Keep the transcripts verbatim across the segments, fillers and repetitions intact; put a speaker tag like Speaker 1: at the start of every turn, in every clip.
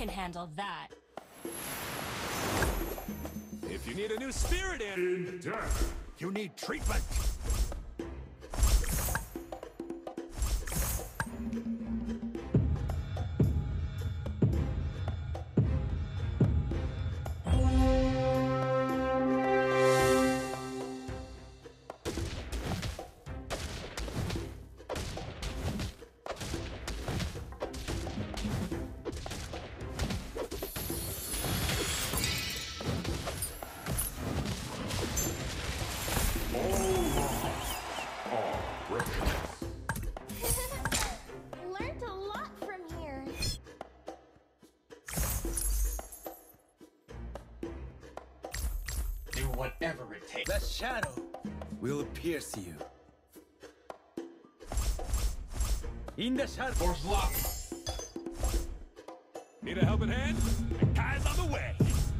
Speaker 1: can handle that.
Speaker 2: If you need a new spirit in...
Speaker 3: In death,
Speaker 2: You need treatment!
Speaker 4: Learned a lot from here.
Speaker 5: Do whatever it takes.
Speaker 6: The shadow will pierce you. In the shadow.
Speaker 5: Door's locked.
Speaker 2: Need a helping hand? The guy's on the way!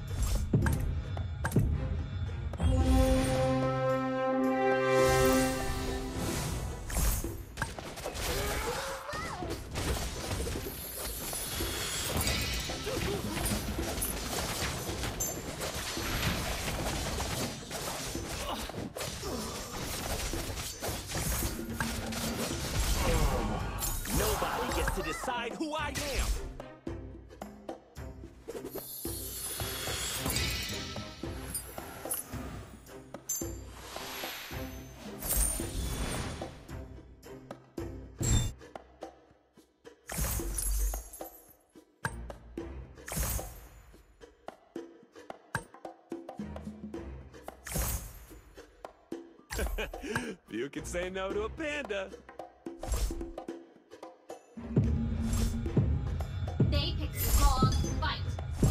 Speaker 7: Nobody gets to decide who I am!
Speaker 2: You can say no to a panda.
Speaker 4: They picked the wrong fight.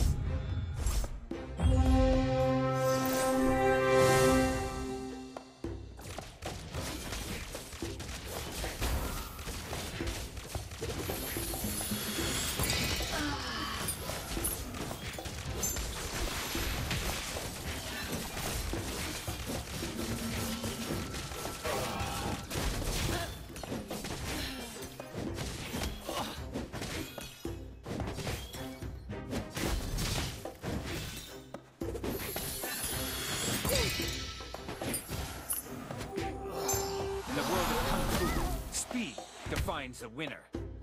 Speaker 6: In the world of Kung Fu, speed defines the winner.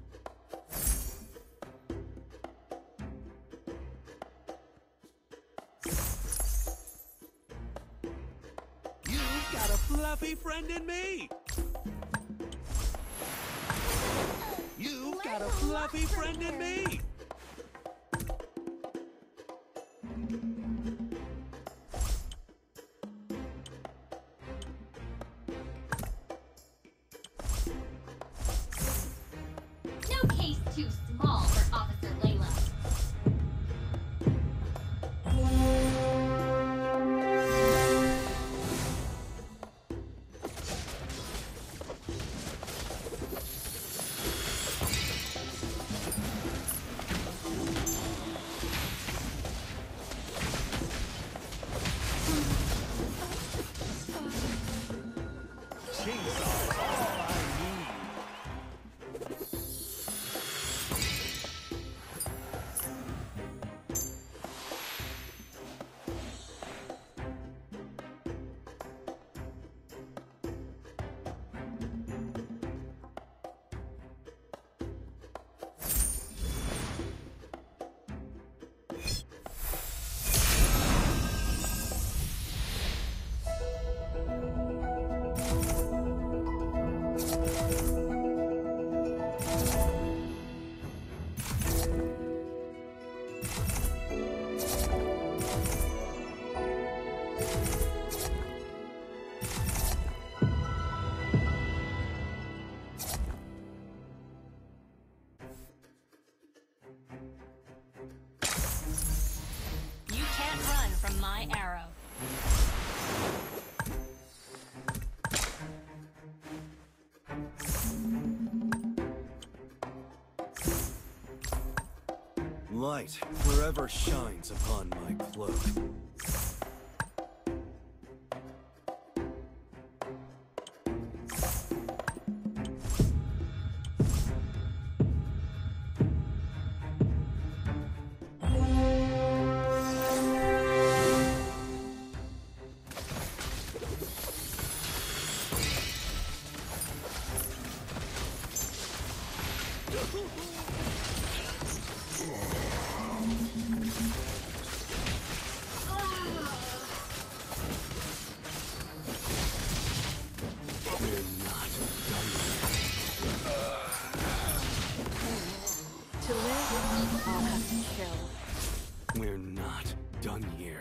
Speaker 2: You've got a fluffy friend in me! You've got a fluffy friend in me!
Speaker 4: No case too small for Officer Layla.
Speaker 2: Chainsaw's all I need.
Speaker 1: You can't run from my arrow.
Speaker 8: Light forever shines upon my cloak.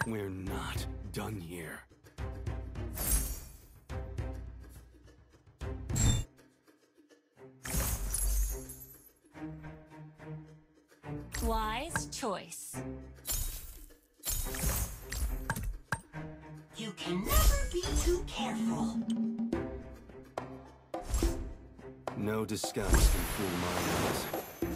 Speaker 8: We're not done here.
Speaker 1: Wise choice.
Speaker 3: You can never be too careful.
Speaker 8: No disguise can fool my eyes.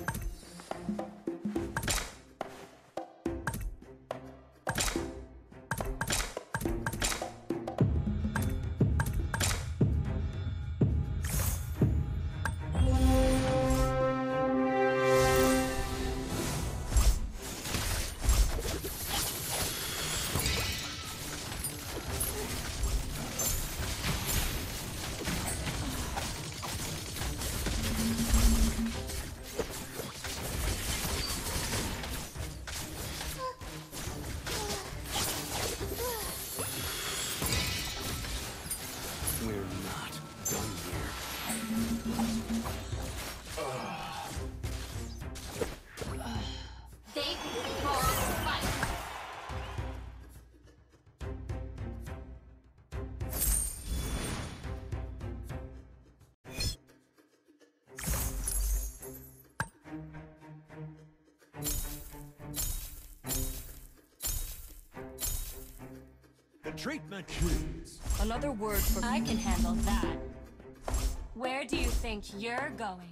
Speaker 2: The treatment is...
Speaker 1: Another word for I can handle that. Where do you think you're going?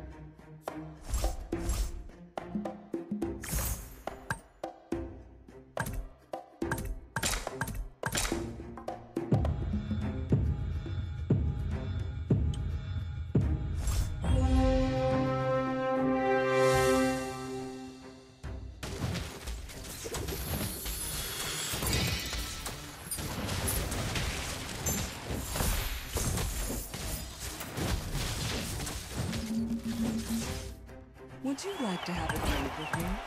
Speaker 5: Would you like to have a drink with me?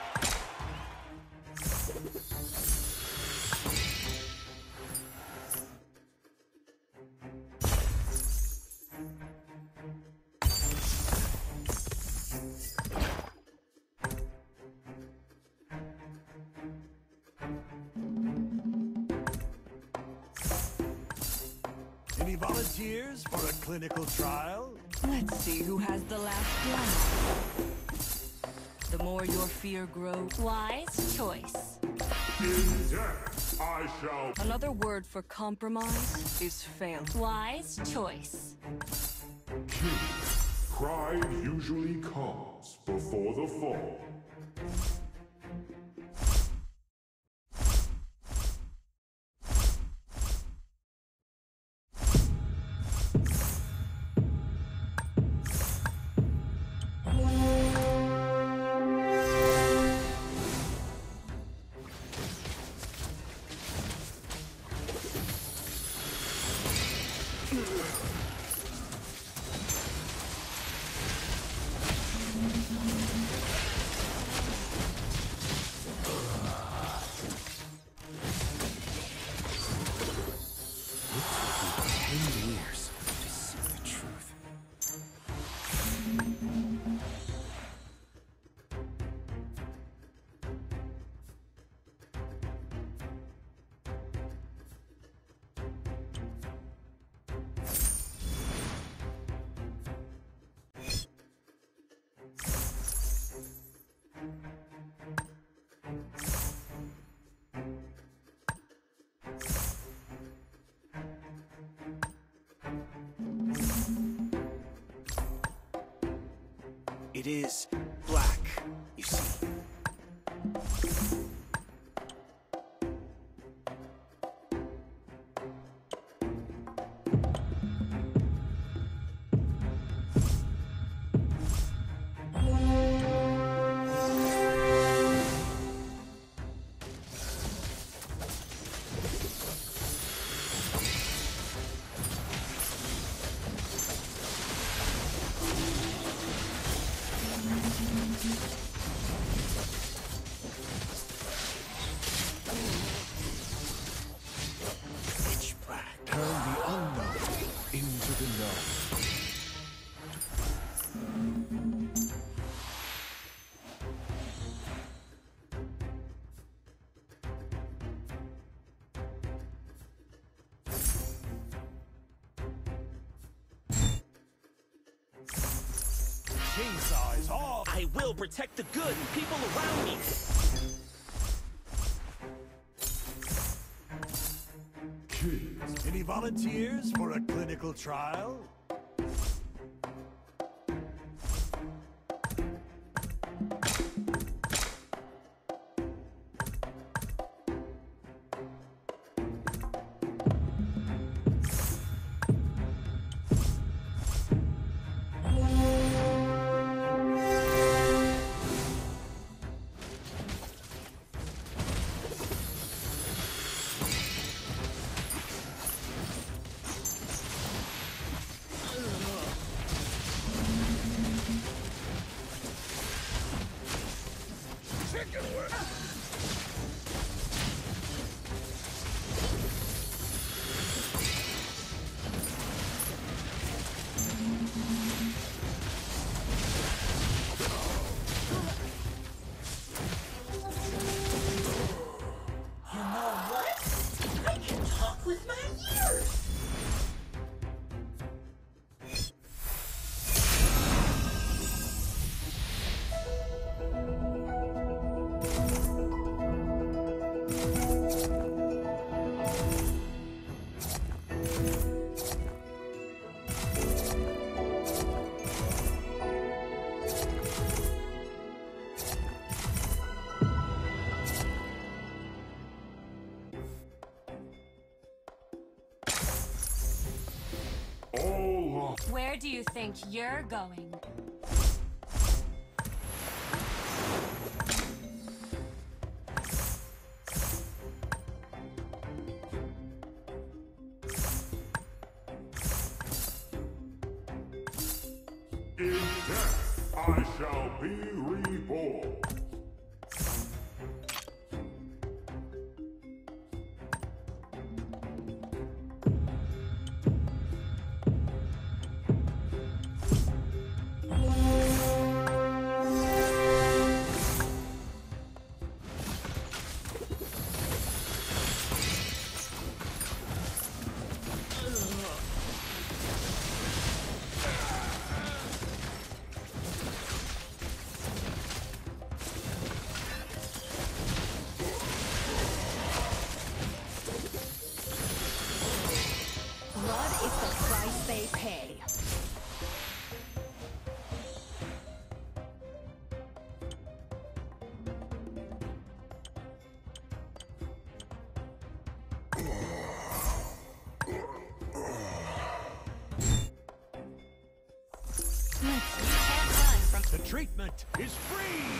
Speaker 2: Any volunteers for a clinical trial?
Speaker 5: Let's see who has the last laugh. The more your fear grows.
Speaker 1: Wise choice.
Speaker 9: In death, I shall...
Speaker 5: Another word for compromise is fail.
Speaker 1: Wise choice.
Speaker 9: King. Pride usually comes before the fall.
Speaker 7: It is black, you see.
Speaker 2: chainsaw is all.
Speaker 7: I will protect the good and people around me.
Speaker 9: Kids.
Speaker 2: Any volunteers for a clinical trial?
Speaker 1: Where do you think you're going?
Speaker 9: In death, I shall be reborn.
Speaker 5: They pay.
Speaker 2: The treatment is free!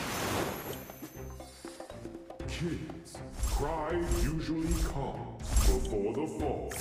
Speaker 9: Kids, pride usually comes before the fall.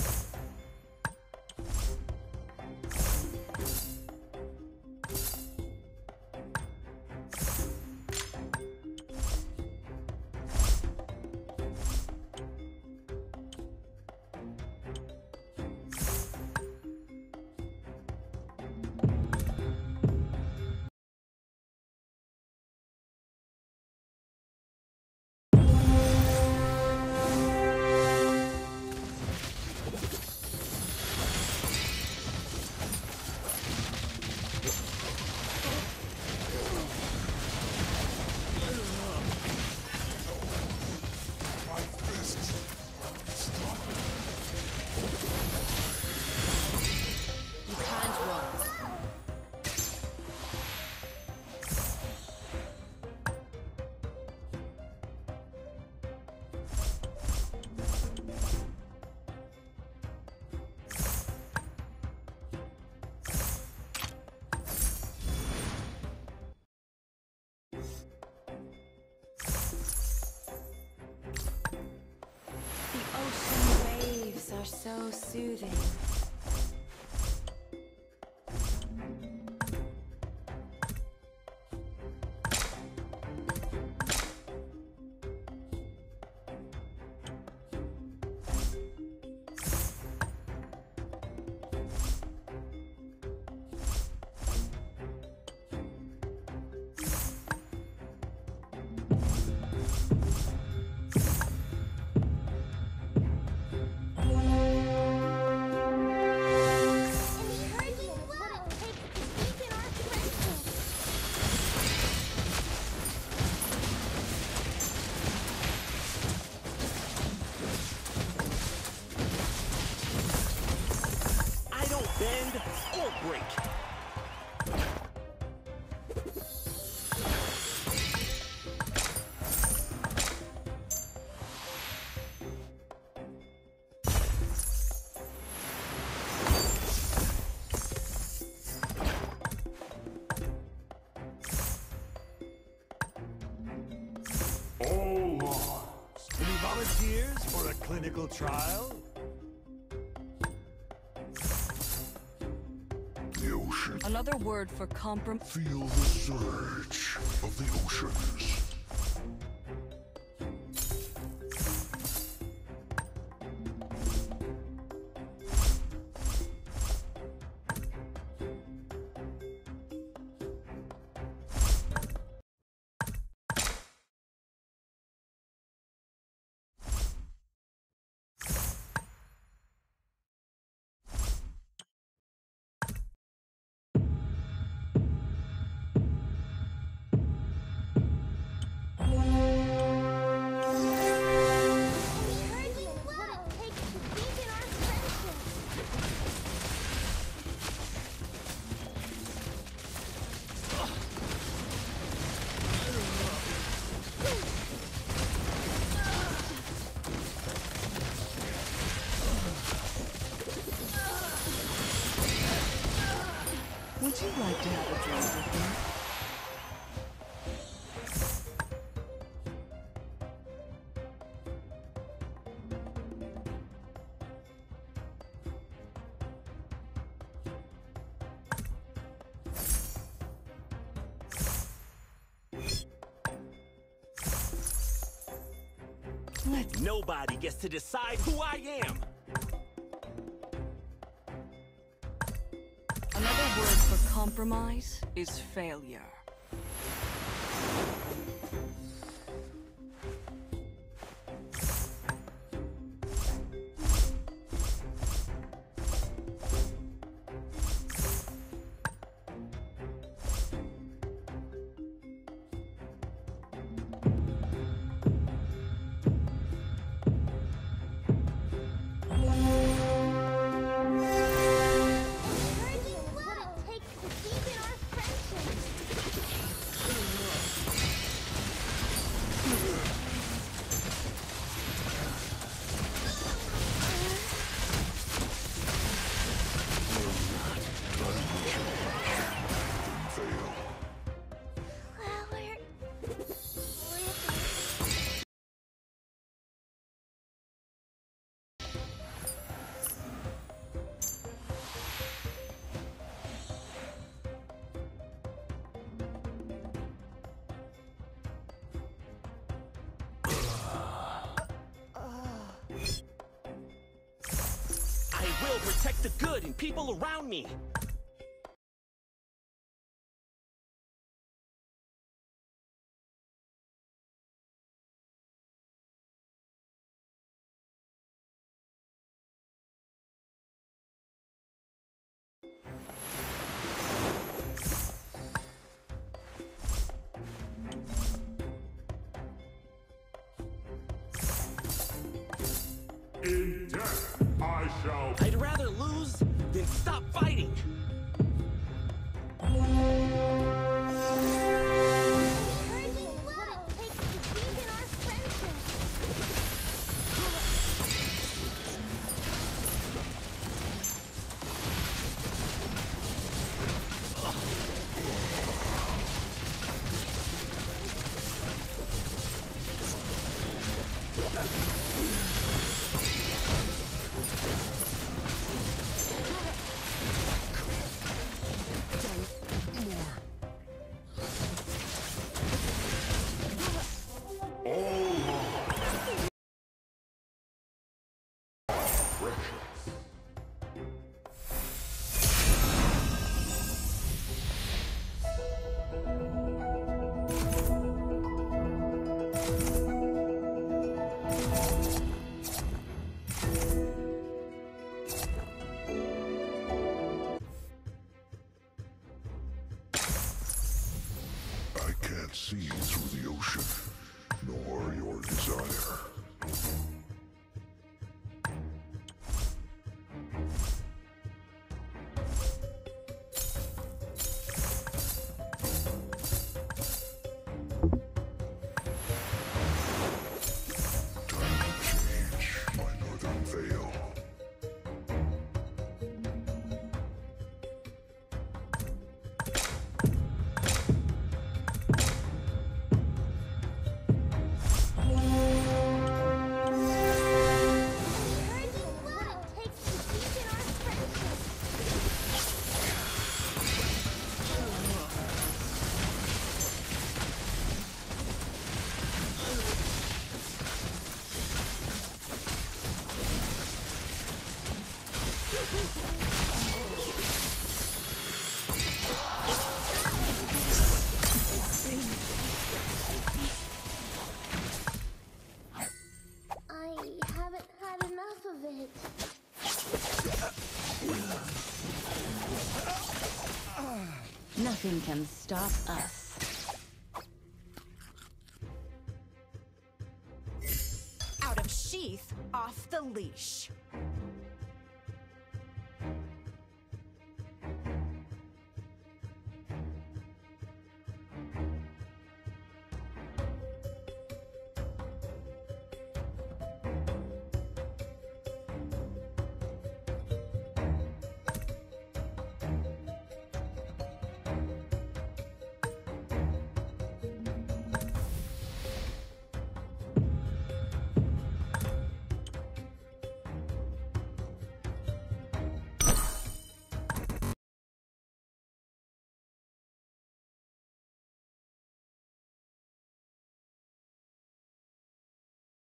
Speaker 5: Are so soothing.
Speaker 7: bend or break.
Speaker 9: All lives.
Speaker 2: Any volunteers for a clinical trial?
Speaker 9: The ocean.
Speaker 5: Another word for comprom-
Speaker 9: Feel the surge of the oceans.
Speaker 5: Would you like to have a drink with me? Let's
Speaker 7: Nobody gets to decide who I am.
Speaker 5: Another word for compromise is failure.
Speaker 7: I will protect the good and people around me.
Speaker 9: In death, I shall.
Speaker 7: I'd rather lose than stop fighting.
Speaker 9: I can't see through the ocean, nor your desire.
Speaker 5: Nothing can stop us.
Speaker 3: Out of sheath, off the leash.